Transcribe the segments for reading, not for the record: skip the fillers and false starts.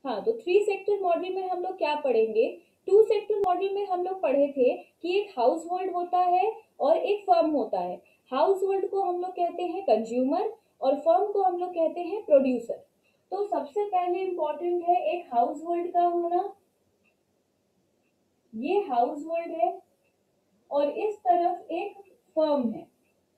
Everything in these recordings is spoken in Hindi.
हाँ, तो थ्री सेक्टर मॉडल में हम लोग क्या पढ़ेंगे? टू सेक्टर मॉडल में हम लोग पढ़े थे कि एक हाउस होल्ड होता है और एक फर्म होता है। हाउस होल्ड को हम लोग कहते हैं कंज्यूमर और फर्म को हम लोग कहते हैं प्रोड्यूसर। तो सबसे पहले इम्पोर्टेंट है एक हाउस होल्ड का होना। ये हाउस होल्ड है और इस तरफ एक फर्म है।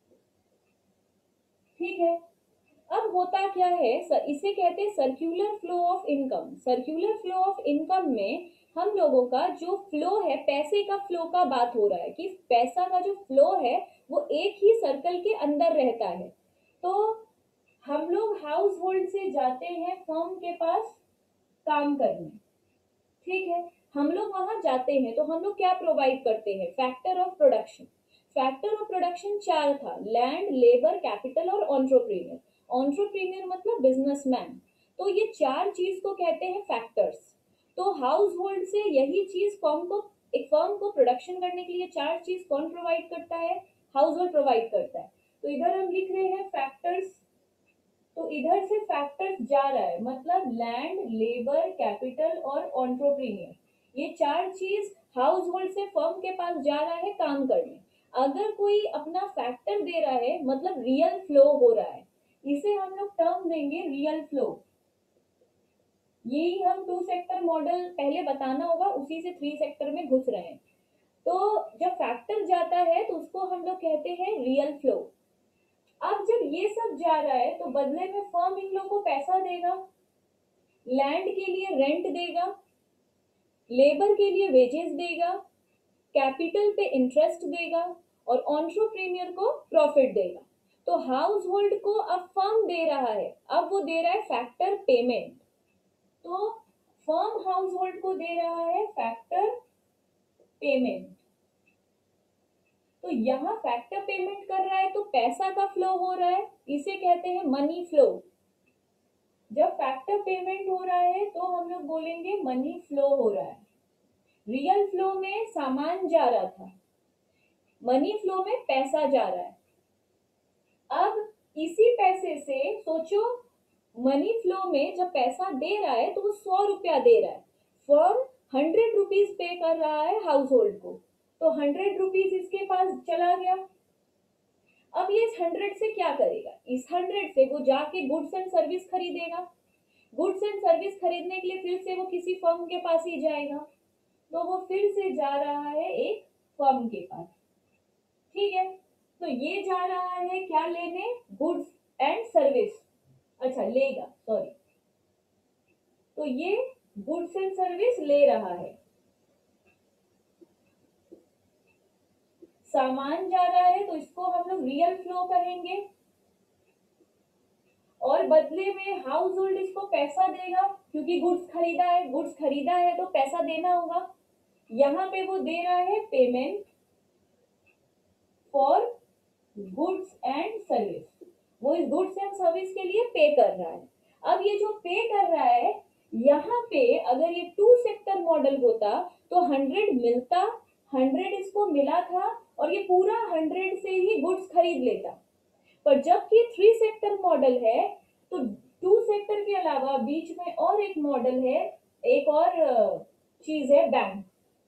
ठीक है, अब होता क्या है, इसे कहते हैं circular flow of income. Circular flow of income में हम लोगों का जो फ्लो है, पैसे का फ्लो का बात हो रहा है कि पैसा का जो फ्लो है वो एक ही सर्कल के अंदर रहता है। तो हम लोग हाउस होल्ड से जाते हैं फर्म के पास काम करने। ठीक है, हम लोग वहां जाते हैं तो हम लोग क्या प्रोवाइड करते हैं? Factor of production. Factor of production चार था: लैंड, लेबर, कैपिटल और ऑन्ट्रप्रीनियर। ऑन्ट्रप्रीनियर मतलब बिजनेसमैन। तो ये चार चीज को कहते हैं फैक्टर्स। तो हाउस होल्ड से यही चीज एक फर्म को प्रोडक्शन करने के लिए चार चीज कौन प्रोवाइड करता है? हाउस होल्ड प्रोवाइड करता है। तो इधर हम लिख रहे हैं फैक्टर्स। तो इधर से फैक्टर्स जा रहा है मतलब लैंड, लेबर, कैपिटल और ऑन्ट्रप्रीनियर। ये चार चीज हाउस होल्ड से फर्म के पास जा रहा है काम करने। अगर कोई अपना फैक्टर दे रहा है मतलब रियल फ्लो हो रहा है, इसे हम लोग टर्म देंगे रियल फ्लो। यही हम टू सेक्टर मॉडल पहले बताना होगा, उसी से थ्री सेक्टर में घुस रहे हैं। तो जब फैक्टर जाता है तो उसको हम लोग कहते हैं रियल फ्लो। अब जब ये सब जा रहा है तो बदले में फर्म इन लोगों को पैसा देगा, लैंड के लिए रेंट देगा, लेबर के लिए वेजेस देगा, कैपिटल पे इंटरेस्ट देगा और एंटरप्रेन्योर को प्रॉफिट देगा। तो हाउस होल्ड को अब फर्म दे रहा है, अब वो दे रहा है फैक्टर पेमेंट। तो फर्म हाउस होल्ड को दे रहा है फैक्टर पेमेंट। तो यहाँ फैक्टर पेमेंट कर रहा है तो पैसा का फ्लो हो रहा है, इसे कहते हैं मनी फ्लो। जब फैक्टर पेमेंट हो रहा है तो हम लोग बोलेंगे मनी फ्लो हो रहा है। रियल फ्लो में सामान जा रहा था, मनी फ्लो में पैसा जा रहा है। अब इसी पैसे से सोचो, मनी फ्लो में जब पैसा दे रहा है तो वो 100 रुपया दे रहा है। फर्म 100 रुपीज पे कर रहा है हाउस होल्ड को, तो 100 रुपीज इसके पास चला गया। अब ये इस 100 से क्या करेगा? इस 100 से वो जाके गुड्स एंड सर्विस खरीदेगा। गुड्स एंड सर्विस खरीदने के लिए फिर से वो किसी फर्म के पास ही जाएगा। तो वो फिर से जा रहा है एक फर्म के पास। ठीक है, तो ये जा रहा है क्या लेने? Goods and service. अच्छा, लेगा, सॉरी। तो ये गुड्स एंड सर्विस ले रहा है, सामान जा रहा है, तो इसको हम लोग रियल फ्लो कहेंगे। और बदले में हाउस होल्ड इसको पैसा देगा क्योंकि गुड्स खरीदा है, गुड्स खरीदा है तो पैसा देना होगा। यहाँ पे वो दे रहा है payment for goods and service. वो इस गुड्स एंड सर्विस के लिए पे कर रहा है। अब ये जो पे कर रहा है, यहाँ पे अगर ये टू सेक्टर मॉडल होता तो 100 मिलता, 100 इसको मिला था और ये पूरा 100 से ही गुड्स खरीद लेता। पर जबकि थ्री सेक्टर मॉडल है तो टू सेक्टर के अलावा बीच में और एक मॉडल है, एक और चीज है बैंक।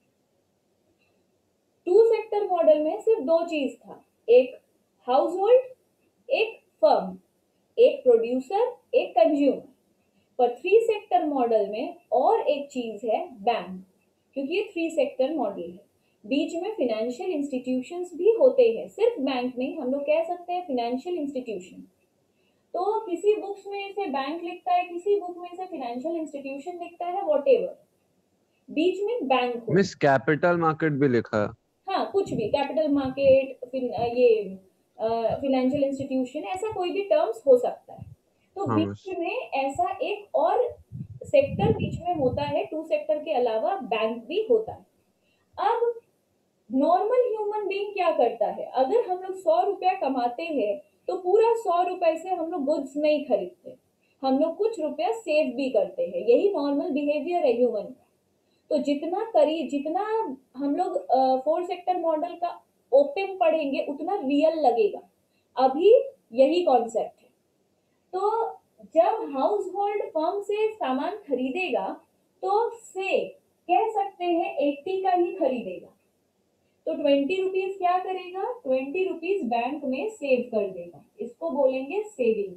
टू सेक्टर मॉडल में सिर्फ दो चीज था, एक हाउस होल्ड, एक फर्म, एक प्रोड्यूसर, एक कंज्यूमर। पर थ्री सेक्टर मॉडल में और एक चीज है बैंक, क्योंकि ये थ्री सेक्टर मॉडल है। बीच में फिनेंशियल इंस्टीट्यूशंस भी होते हैं, सिर्फ बैंक नहीं, हम लोग कह सकते हैं फिनेंशियल इंस्टीट्यूशन। तो किसी बुक्स में इसे बैंक लिखता है, किसी बुक में इसे फिनेंशियल इंस्टीट्यूशन लिखता है, वॉटेवर, बीच में बैंक हो। मिस कैपिटल मार्केट भी लिखा है। हाँ, कुछ भी, कैपिटल मार्केट, ये फिनेंशियल इंस्टीट्यूशन, ऐसा कोई भी टर्म्स हो सकता है। तो हाँ मिस। बीच में ऐसा एक और सेक्टर बीच में होता है, टू सेक्टर के अलावा बैंक भी होता है। अब नॉर्मल ह्यूमन बीइंग क्या करता है? अगर हम लोग 100 रुपया कमाते हैं तो पूरा 100 रुपए से हम लोग गुड्स नहीं खरीदते, हम लोग कुछ रुपया सेव भी करते हैं। यही नॉर्मल बिहेवियर है ह्यूमन का। तो जितना हम लोग फोर सेक्टर मॉडल का ओपन पढ़ेंगे उतना रियल लगेगा। अभी यही कॉन्सेप्ट है। तो जब हाउस होल्ड फर्म से सामान खरीदेगा तो से कह सकते हैं 80 का ही खरीदेगा, तो 20 रुपीज क्या करेगा, 20 रुपीज बैंक में सेव कर देगा, इसको बोलेंगे सेविंग।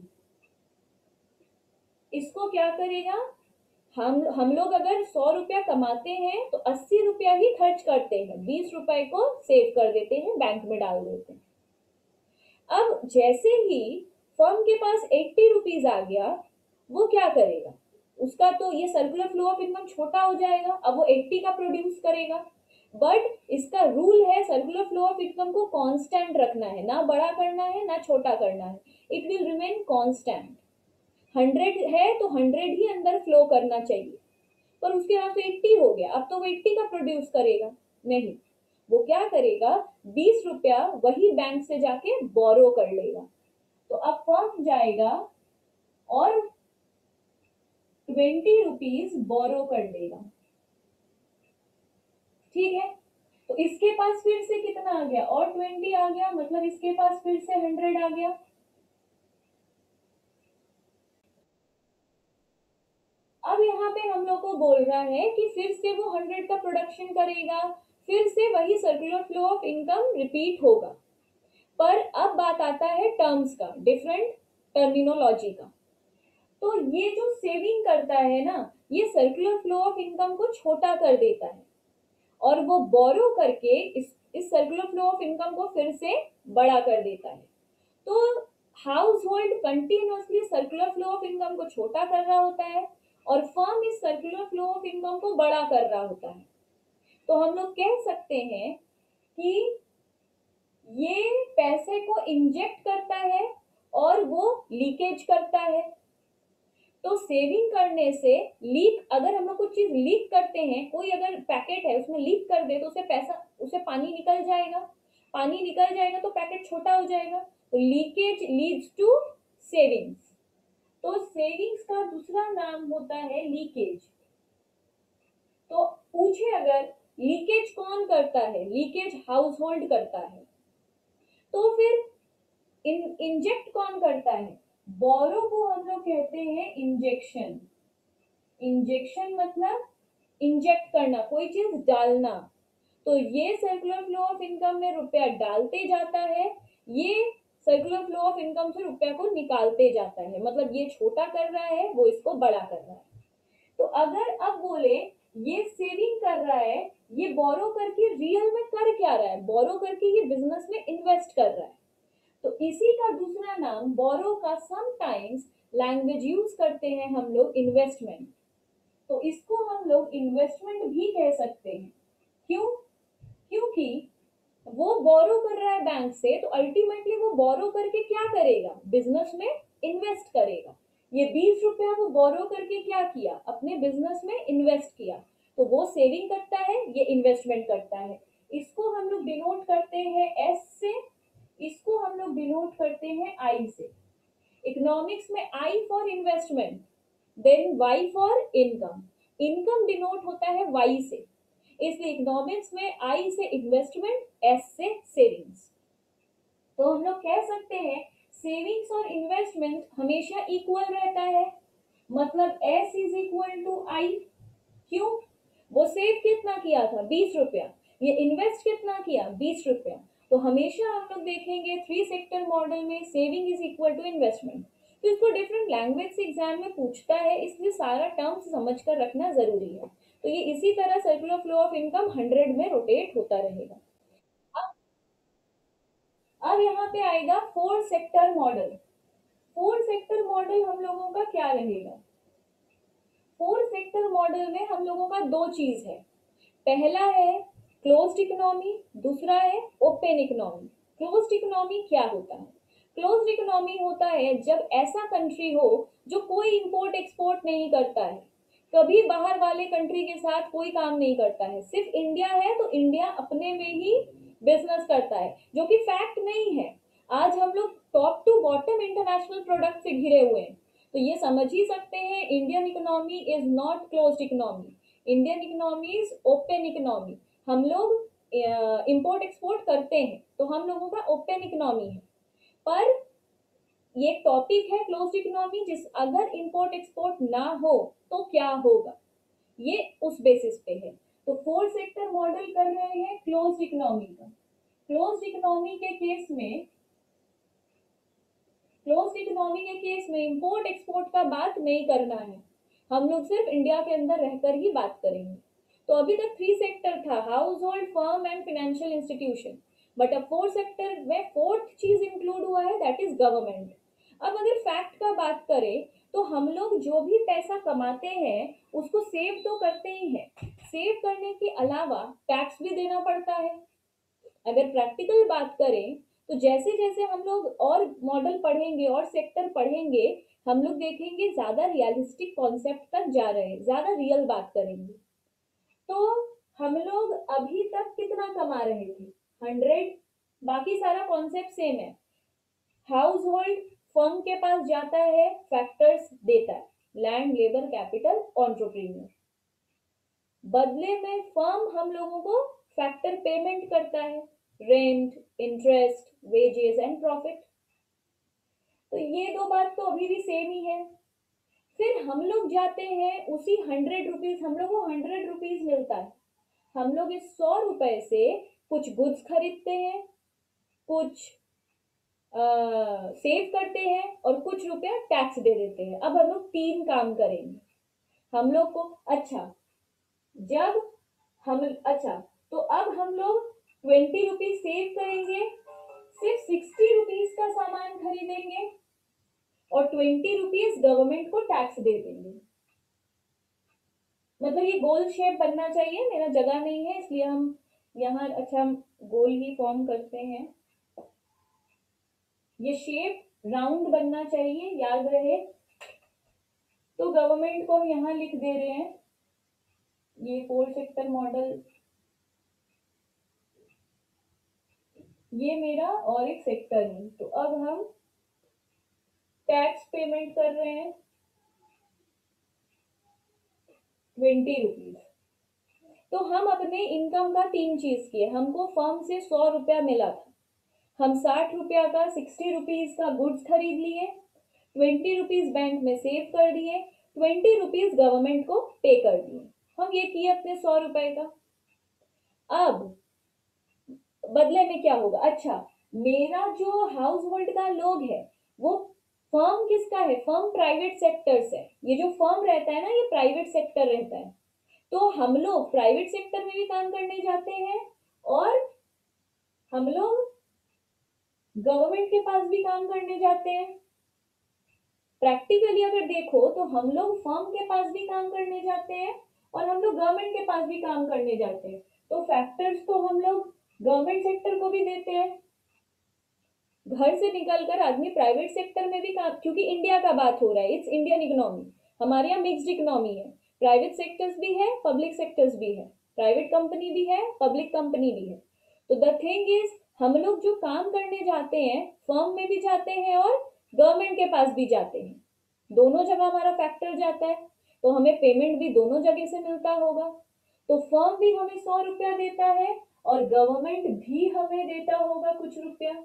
इसको क्या करेगा, हम लोग अगर 100 रुपया कमाते हैं तो 80 रुपया ही खर्च करते हैं, 20 रुपए को सेव कर देते हैं, बैंक में डाल देते हैं। अब जैसे ही फर्म के पास 80 रुपीज आ गया, वो क्या करेगा, उसका तो ये सर्कुलर फ्लो ऑफ इनकम छोटा हो जाएगा, अब वो 80 का प्रोड्यूस करेगा। बट इसका रूल है सर्कुलर फ्लो ऑफ इनकम को कांस्टेंट रखना है, ना बड़ा करना है ना छोटा करना है, इट विल रिमेन कांस्टेंट। 100 है तो 100 ही अंदर फ्लो करना चाहिए, पर उसके बाद तो 80 हो गया, अब तो वो 80 का प्रोड्यूस करेगा नहीं, वो क्या करेगा, 20 रुपया वही बैंक से जाके बोरो कर लेगा। तो अब फर्म जाएगा और 20 रुपीज बोरो कर लेगा, ठीक है। तो इसके पास फिर से कितना आ गया, और 20 आ गया, मतलब इसके पास फिर से 100 आ गया। अब यहाँ पे हम लोग को बोल रहा है कि फिर से वो 100 का प्रोडक्शन करेगा, फिर से वही circular flow of income repeat होगा। पर अब बात आता है टर्म्स का, डिफरेंट टर्मिनोलॉजी का। तो ये जो सेविंग करता है ना, ये सर्कुलर फ्लो ऑफ इनकम को छोटा कर देता है, और वो बोरो करके इस सर्कुलर फ्लो ऑफ इनकम को फिर से बड़ा कर देता है। तो household continuously circular flow of income को छोटा कर रहा होता है, और फर्म इस सर्कुलर फ्लो ऑफ इनकम को बड़ा कर रहा होता है। तो हम लोग कह सकते हैं कि ये पैसे को इंजेक्ट करता है और वो लीकेज करता है। तो सेविंग करने से लीक, अगर हम लोग कुछ चीज लीक करते हैं, कोई अगर पैकेट है उसमें लीक कर दे तो उसे पैसा, उसे पानी निकल जाएगा, पानी निकल जाएगा तो पैकेट छोटा हो जाएगा, तो लीकेज लीड्स टू सेविंग्स। तो सेविंग्स का दूसरा नाम होता है लीकेज। तो पूछे अगर लीकेज कौन करता है, लीकेज हाउस होल्ड करता है, तो फिर इंजेक्ट कौन करता है, बोरो को हम लोग कहते हैं इंजेक्शन। इंजेक्शन मतलब इंजेक्ट करना, कोई चीज डालना। तो ये सर्कुलर फ्लो ऑफ इनकम में रुपया डालते जाता है, ये सर्कुलर फ्लो ऑफ इनकम से रुपया को निकालते जाता है, मतलब ये छोटा कर रहा है, वो इसको बड़ा कर रहा है। तो अगर अब बोले ये सेविंग कर रहा है, ये बोरो करके रियल में कर क्या रहा है, बोरो करके ये बिजनेस में इन्वेस्ट कर रहा है, तो इसी का दूसरा नाम बोरो का समटाइम्स लैंग्वेज यूज करते हैं हम लोग इन्वेस्टमेंट। तो इसको हम लोग इन्वेस्टमेंट भी कह सकते हैं। क्यों, क्योंकि वो बोरो कर रहा है बैंक से, तो अल्टीमेटली वो बोरो करके क्या करेगा, बिजनेस में इन्वेस्ट करेगा। ये 20 रुपया वो बोरो करके क्या किया, अपने बिजनेस में इन्वेस्ट किया, तो वो सेविंग करता है, ये इन्वेस्टमेंट करता है। इसको हम लोग डिनोट करते हैं एस से, इसको हम लोग डिनोट करते हैं आई से। इकोनॉमिक्स में I for investment, then Y for income. Income denote होता है वाई से, इसलिए इकोनॉमिक्स में आई से इन्वेस्टमेंट, एस से सेविंग्स। तो हम लोग कह सकते हैं सेविंग्स और इन्वेस्टमेंट हमेशा इक्वल रहता है, मतलब S is equal to I. क्यों, वो सेव कितना किया था, 20 रुपया, ये इन्वेस्ट कितना किया, 20 रुपया। तो हमेशा हम लोग देखेंगे 3 सेक्टर मॉडल में saving is equal to investment. तो इसको डिफरेंट लैंग्वेज से एग्जाम में पूछता है, इसलिए सारा टर्म्स समझ कर रखना जरूरी है। तो ये इसी तरह सर्कुलर फ्लो ऑफ इनकम 100 में रोटेट होता रहेगा। अब अब यहाँ पे आएगा 4 सेक्टर मॉडल। 4 सेक्टर मॉडल हम लोगों का क्या रहेगा, 4 सेक्टर मॉडल में हम लोगों का दो चीज है। पहला है क्लोज्ड इकोनॉमी, दूसरा है ओपन इकोनॉमी। क्लोज्ड इकोनॉमी क्या होता है, क्लोज्ड इकोनॉमी होता है जब ऐसा कंट्री हो जो कोई इंपोर्ट एक्सपोर्ट नहीं करता है, कभी बाहर वाले कंट्री के साथ कोई काम नहीं करता है, सिर्फ इंडिया है तो इंडिया अपने में ही बिजनेस करता है, जो कि फैक्ट नहीं है। आज हम लोग top to bottom international product से घिरे हुए हैं, तो ये समझ ही सकते हैं Indian economy is not closed economy, Indian economy is open economy. हम लोग इंपोर्ट एक्सपोर्ट करते हैं, तो हम लोगों का ओपन इकोनॉमी है। पर ये एक टॉपिक है क्लोज्ड इकोनॉमी, जिस अगर इंपोर्ट एक्सपोर्ट ना हो तो क्या होगा, ये उस बेसिस पे है। तो फोर सेक्टर मॉडल कर रहे हैं क्लोज्ड इकोनॉमी का। क्लोज्ड इकोनॉमी के केस में क्लोज्ड इकोनॉमी के केस में इंपोर्ट एक्सपोर्ट का बात नहीं करना है, हम लोग सिर्फ इंडिया के अंदर रहकर ही बात करेंगे। तो अभी तक थ्री सेक्टर था, household, firm and financial institution, but अब फोर सेक्टर में फोर्थ चीज इंक्लूड हुआ है, दैट इज गवर्नमेंट। अब अगर फैक्ट का बात करें तो हम लोग जो भी पैसा कमाते हैं उसको सेव तो करते ही हैं, सेव करने के अलावा टैक्स भी देना पड़ता है। अगर प्रैक्टिकल बात करें तो जैसे जैसे हम लोग और मॉडल पढ़ेंगे और सेक्टर पढ़ेंगे, हम लोग देखेंगे ज्यादा रियलिस्टिक कॉन्सेप्ट तक जा रहे हैं, ज्यादा रियल बात करेंगे। तो हम लोग अभी तक कितना कमा रहे थे, 100, बाकी सारा कॉन्सेप्ट सेम है। हाउस होल्ड फर्म के पास जाता है, फैक्टर्स देता है, लैंड, लेबर, कैपिटल, एंटरप्रेन्योर। बदले में फर्म हम लोगों को फैक्टर पेमेंट करता है, rent, interest, wages and profit. तो ये दो बात तो अभी भी सेम ही है। फिर हम लोग जाते हैं उसी 100 रुपीज, हम लोग को 100 रुपीज मिलता है, हम लोग इस 100 रुपए से कुछ गुड्स खरीदते हैं, कुछ सेव करते हैं और कुछ रुपया टैक्स दे देते हैं। अब हम लोग तीन काम करेंगे। हम लोग को अच्छा जब हम अच्छा तो अब हम लोग 20 रुपीज सेव करेंगे, सिर्फ 60 रुपीज का सामान खरीदेंगे और 20 रुपीज गवर्नमेंट को टैक्स दे देंगे। मतलब ये गोल शेप बनना चाहिए, मेरा जगह नहीं है इसलिए हम यहाँ अच्छा गोल ही फॉर्म करते हैं। ये शेप राउंड बनना चाहिए, याद रहे। तो गवर्नमेंट को हम यहाँ लिख दे रहे हैं, ये फोर सेक्टर मॉडल, ये मेरा और एक सेक्टर है। तो अब हम टैक्स पेमेंट कर रहे हैं 20 रुपीज। तो हम अपने इनकम का तीन चीज किए, हमको फर्म से 100 रुपया मिला था, हम 60 रुपया का 60 रुपीज का गुड्स खरीद लिए, 20 रुपीज बैंक में सेव कर दिए, 20 रुपीज गवर्नमेंट को पे कर दिए। हम ये किए अपने 100 रुपए का। अब बदले में क्या होगा, अच्छा मेरा जो हाउस होल्ड का लोग है वो, फर्म किसका है, फर्म प्राइवेट सेक्टर से, ये जो फर्म रहता है ना ये प्राइवेट सेक्टर रहता है। तो हम लोग प्राइवेट सेक्टर में भी काम करने जाते हैं और हम लोग गवर्नमेंट के पास भी काम करने जाते हैं। प्रैक्टिकली अगर देखो तो हम लोग फर्म के पास भी काम करने जाते हैं और हम लोग गवर्नमेंट के पास भी काम करने जाते हैं। तो फैक्टर्स तो हम लोग गवर्नमेंट सेक्टर को भी देते हैं। घर से निकलकर आदमी प्राइवेट सेक्टर में भी काम, क्योंकि इंडिया का बात हो रहा है, इट्स इंडियन इकोनॉमी, हमारे यहाँ मिक्स्ड इकोनॉमी है, प्राइवेट सेक्टर्स भी है, पब्लिक सेक्टर्स भी है, प्राइवेट कंपनी भी है, पब्लिक कंपनी भी है। तो द थिंग इज हम लोग जो काम करने जाते हैं फर्म में भी जाते हैं और गवर्नमेंट के पास भी जाते हैं, दोनों जगह हमारा फैक्टर जाता है, तो हमें पेमेंट भी दोनों जगह से मिलता होगा। तो फर्म भी हमें 100 रुपया देता है और गवर्नमेंट भी हमें देता होगा कुछ रुपया,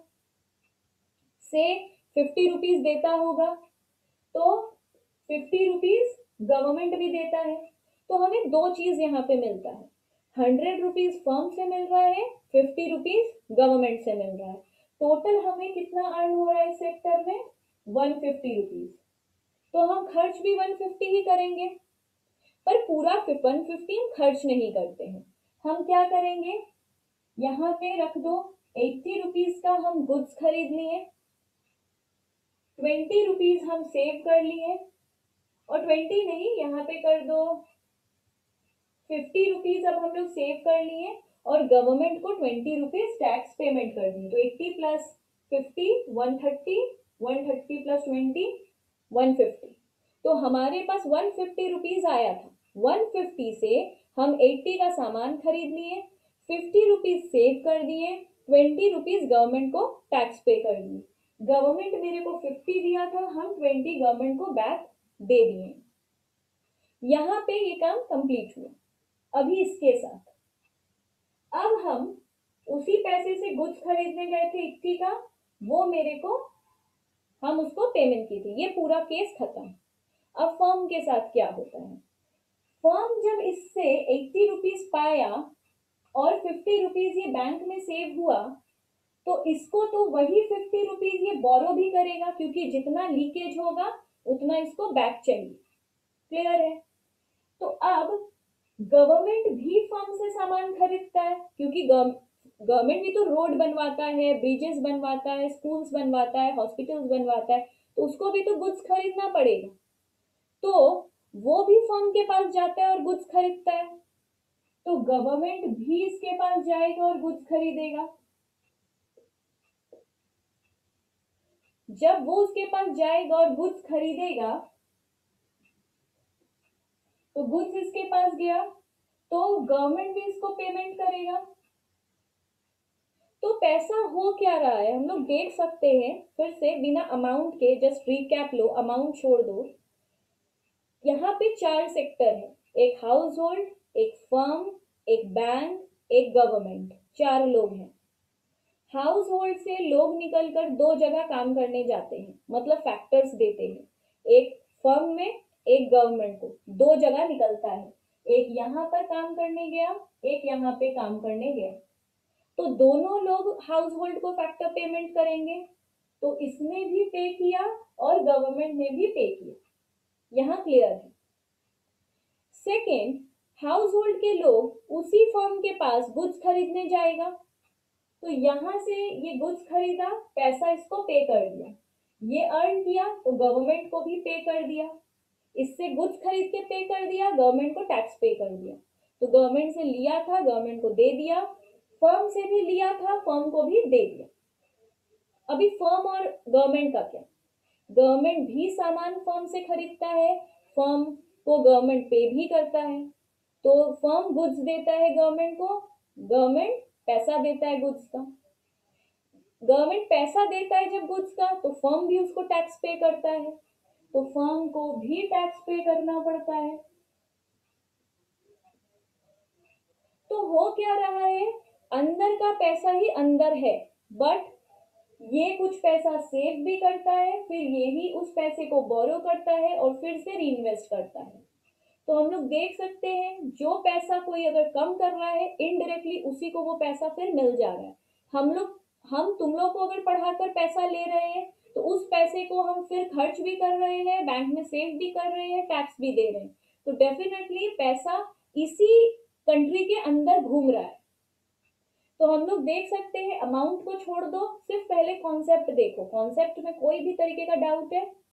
से 50 रुपीज देता होगा, तो 50 रुपीज गवर्नमेंट भी देता है। तो हमें दो चीज यहाँ पे मिलता है, 100 रुपीज फर्म से मिल रहा है, 50 रुपीज गवर्नमेंट से मिल रहा है। टोटल हमें कितना अर्न हो रहा है इस सेक्टर में, 150 रुपीज। तो हम खर्च भी 150 ही करेंगे, पर पूरा 150 हम खर्च नहीं करते हैं। हम क्या करेंगे, यहाँ पे रख दो 80 रुपीज का हम गुड्स खरीद लिए, 20 रुपीज हम सेव कर लिए, और 20 नहीं यहाँ पे कर दो 50 रुपीज अब हम लोग सेव कर लिए और गवर्नमेंट को 20 रुपीज टैक्स पेमेंट कर दिए। तो 80 प्लस 50 130, 130 प्लस 20 150। तो हमारे पास 150 रुपीज आया था, 150 से हम 80 का सामान खरीद लिए, 50 रुपीज सेव कर दिए, 20 रुपीज गवर्नमेंट को टैक्स पे कर दिए। गवर्नमेंट मेरे को 50 दिया था, हम 20 गवर्नमेंट को बैक दे दिए। यहाँ पे ये काम कंप्लीट हुआ। अभी इसके साथ अब हम उसी पैसे से गुड्स खरीदने गए थे 80 का, वो मेरे को हम उसको पेमेंट की थी, ये पूरा केस खत्म। अब फर्म के साथ क्या होता है, फर्म जब इससे 80 रुपीज पाया और 50 रुपीज ये बैंक में सेव हुआ, तो इसको तो वही 50 रुपीज ये बोरो भी करेगा, क्योंकि जितना लीकेज होगा उतना इसको बैक चाहिए। क्लियर है? तो अब गवर्नमेंट भी फर्म से सामान खरीदता है, क्योंकि गवर्नमेंट भी तो रोड बनवाता है, ब्रिजेस बनवाता है, स्कूल्स बनवाता है, हॉस्पिटल्स बनवाता है, तो उसको भी तो गुड्स खरीदना पड़ेगा। तो वो भी फर्म के पास जाता है और गुड्स खरीदता है, तो गवर्नमेंट भी इसके पास जाएगा और गुड्स खरीदेगा। जब वो उसके पास जाएगा और गुड्स खरीदेगा, तो गुड्स इसके पास गया, तो गवर्नमेंट भी इसको पेमेंट करेगा। तो पैसा हो क्या रहा है हम लोग देख सकते हैं, फिर से बिना अमाउंट के जस्ट रिकैप लो, अमाउंट छोड़ दो। यहाँ पे 4 सेक्टर है, एक हाउस होल्ड, एक फर्म, एक बैंक, एक गवर्नमेंट, 4 लोग हैं। हाउस होल्ड से लोग निकलकर 2 जगह काम करने जाते हैं, मतलब फैक्टर्स देते हैं, एक फर्म में, एक गवर्नमेंट को, 2 जगह निकलता है, एक यहाँ पर काम करने गया, एक यहाँ पे काम करने गया। तो दोनों लोग हाउस होल्ड को फैक्टर पेमेंट करेंगे, तो इसने भी पे किया और गवर्नमेंट ने भी पे किया। यहाँ क्लियर है? सेकेंड, हाउस होल्ड के लोग उसी फर्म के पास गुड्स खरीदने जाएगा, तो यहां से ये गुड्स खरीदा, पैसा इसको पे कर दिया, ये अर्न किया तो गवर्नमेंट को भी पे कर दिया, इससे गुड्स खरीद के पे कर दिया, गवर्नमेंट को टैक्स पे कर दिया। तो गवर्नमेंट से लिया था, गवर्नमेंट को दे दिया, फर्म से भी लिया था, फर्म को भी दे दिया। अभी फर्म और गवर्नमेंट का क्या, गवर्नमेंट भी सामान फर्म से खरीदता है, फर्म को गवर्नमेंट पे भी करता है, तो फर्म गुड्स देता है गवर्नमेंट को, गवर्नमेंट पैसा देता है गुड्स का। गवर्नमेंट पैसा देता है जब गुड्स का, तो फर्म भी उसको टैक्स पे करता है, तो फर्म को भी टैक्स पे करना पड़ता है। तो हो क्या रहा है, अंदर का पैसा ही अंदर है, बट ये कुछ पैसा सेव भी करता है, फिर ये ही उस पैसे को बोरो करता है और फिर से रीइन्वेस्ट करता है। तो हम लोग देख सकते हैं, जो पैसा कोई अगर कम कर रहा है, इनडायरेक्टली उसी को वो पैसा फिर मिल जा रहा है। हम तुम लोग को अगर पढ़ाकर पैसा ले रहे हैं, तो उस पैसे को हम फिर खर्च भी कर रहे हैं, बैंक में सेव भी कर रहे हैं, टैक्स भी दे रहे हैं, तो डेफिनेटली पैसा इसी कंट्री के अंदर घूम रहा है। तो हम लोग देख सकते हैं, अमाउंट को छोड़ दो, सिर्फ पहले कॉन्सेप्ट देखो, कॉन्सेप्ट में कोई भी तरीके का डाउट है?